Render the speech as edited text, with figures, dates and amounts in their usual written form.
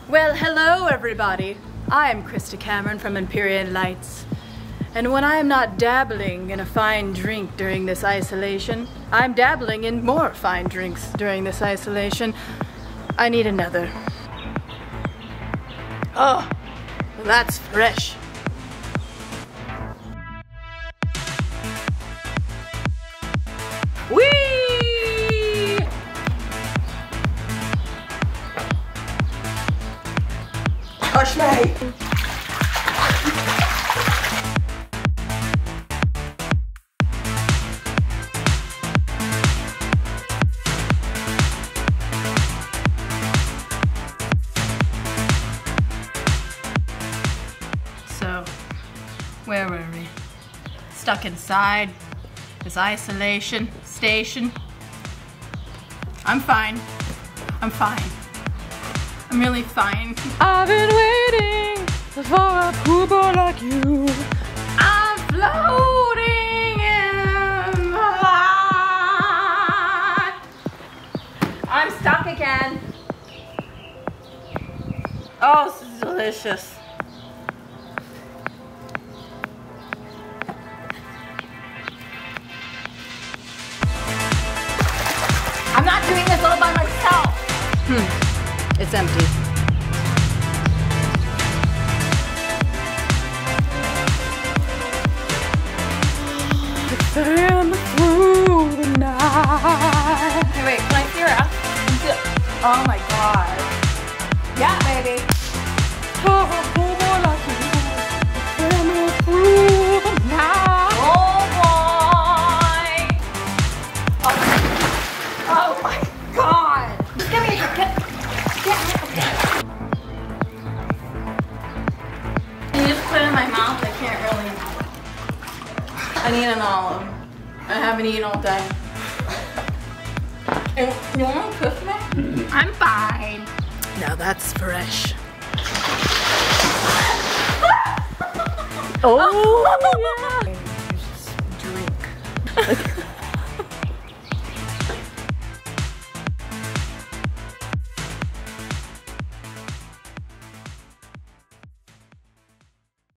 Well, hello everybody. I am Krista Cameron from Empyrean Lights. And when I am not dabbling in a fine drink during this isolation, I'm dabbling in more fine drinks during this isolation. I need another. Oh, that's fresh. Whee! Hush me! So, where were we? Stuck inside this isolation station. I'm fine. I'm fine. I'm really fine. I've been waiting for a pooper like you. I'm floating in the light. I'm stuck again. Oh, this is delicious. I'm not doing this all by myself. It's empty. And through the night. Hey, wait, can I see your ass? Oh my god. Yeah, baby. For a pooper like you. And through the night. Oh boy. Oh my god. Just give me a get. You just put it in my mouth. I can't really. I need an olive. I haven't eaten all day. And you want to kiss me? I'm fine. Now that's fresh. Oh, yeah.